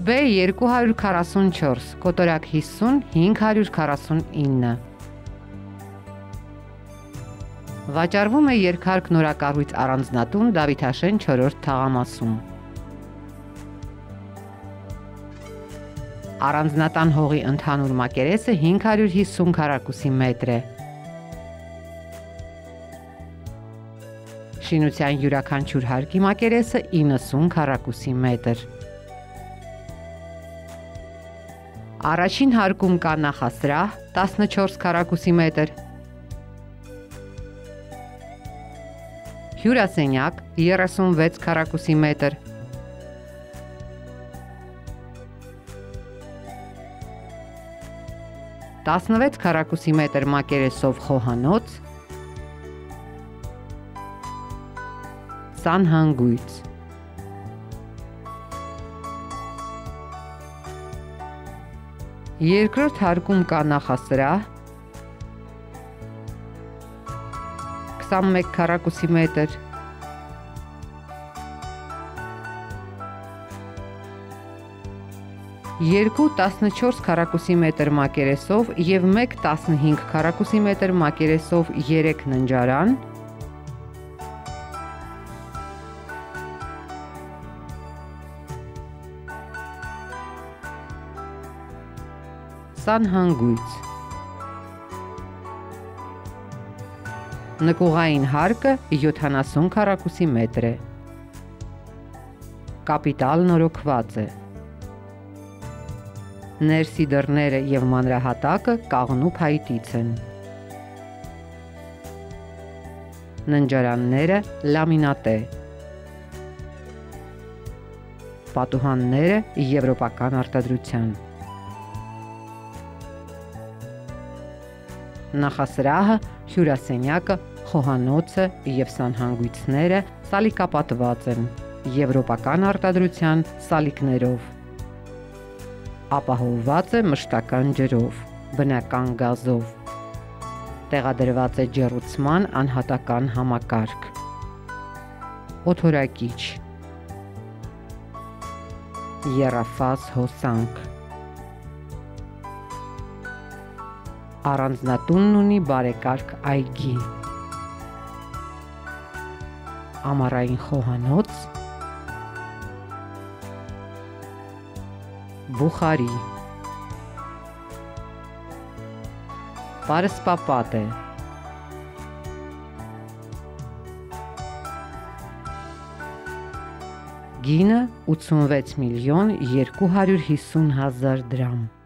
B 244, կոտորակ 50, 549։ Վաճառվում է երկհարկ նորակառույց առանձնատուն Դավիթաշեն 4-րդ թաղամասում։ Առանձնատան հողի ընդհանուր մակերեսը 550 քառակուսի մետր է։ Շինության յուրաքանչյուր հարկի մակերեսը 90 քառակուսի մետր։ Առաջին հարկում կա նախասրահ 14 քառակուսի մետր, հյուրասենյակ 36 քառակուսի մետր, 16 քառակուսի մետր մակերեսով խոհանոց, սանհանգույց։ Երկրորդ հարկում կա նախասրահ 21 քառակուսի մետր, երկու 14 քառակուսի մետր մակերեսով և մեկ 15 քառակուսի մետր մակերեսով 3 ննջարան, սանհանգույց։ Նկուղային հարկը 70 քառակուսի մետր է։ Կապիտալ նորոգված է։ Ներսի դռները և մանրահատակը կաղնու փայտից են։ Ննջարանները լամինատե։ Պատուհանները եվրոպական արտադրության։ Նախասրահը, հյուրասենյակը, խոհանոցը և սանհանգույցները սալիկապատված են եվրոպական արտադրության սալիկներով։ Ապահովված է մշտական ջրով, բնական գազով։ Տեղադրված է ջեռուցման անհատական համակարգ։ Օդորակիչ։ Եռաֆազ հոսանք։ Առանձնատունն ունի բարեկարգ այգի։ Ամառային խոհանոց, բուխարի։ Պարսպապատ է։ Գինը 86 միլիոն 250 հազար դրամ։